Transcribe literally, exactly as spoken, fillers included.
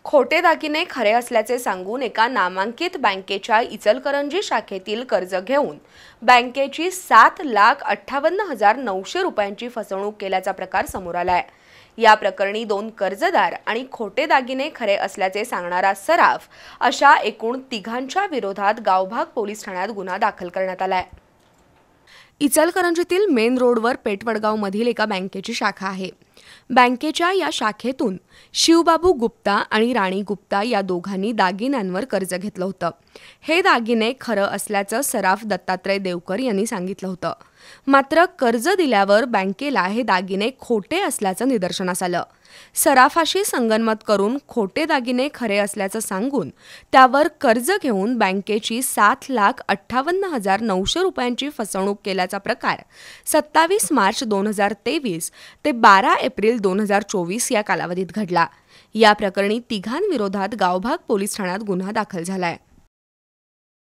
खोटे दागिने खरे असल्याचे सांगून एका नामांकित बँकेच्या इचलकरंजी शाखेतील कर्ज घेऊन बँकेची सात लाख अठ्ठावन्न हजार नऊशे रुपयांची फसवणूक केल्याचा प्रकार समोर आलाय। या प्रकरणी दोन कर्जदार आणि खोटे दागिने खरे असल्याचे सांगणारा सराफ अशा एकूण तिघांच्या विरोधात गावभाग पोलीस ठाण्यात गुन्हा दाखल करण्यात आलाय। इचलकरंजीतील मेन रोडवर पेठवडगाव मधील एका बँकेची शाखा आहे। बँकेच्या या शाखेतून शिवबाबू गुप्ता आणि राणी गुप्ता या दोघांनी दागिन्यांवर कर्ज घेतलं होतं। हे दागिने खरं असल्याचं सराफ दत्तात्रय देवकर यांनी सांगितलं होतं। मात्र कर्ज दिल्यावर बँकेला हे दागिने खोटे असल्याचं निदर्शनास आलं। सराफाशी संगनमत करून खोटे दागिने खरे असल्याचं सांगून त्यावर कर्ज घेऊन बँकेची सात लाख अठ्ठावन्न हजार नऊशे रुपयांची फसवणूक केल्याचा प्रकार सत्तावीस मार्च दोन हजार तेवीस ते बारा एप्रिल दोन हजार चोवीस या कालावधीत घडला। या प्रकरणी तिघांविरोधात गावभाग पोलीस ठाण्यात गुन्हा दाखल झालाय।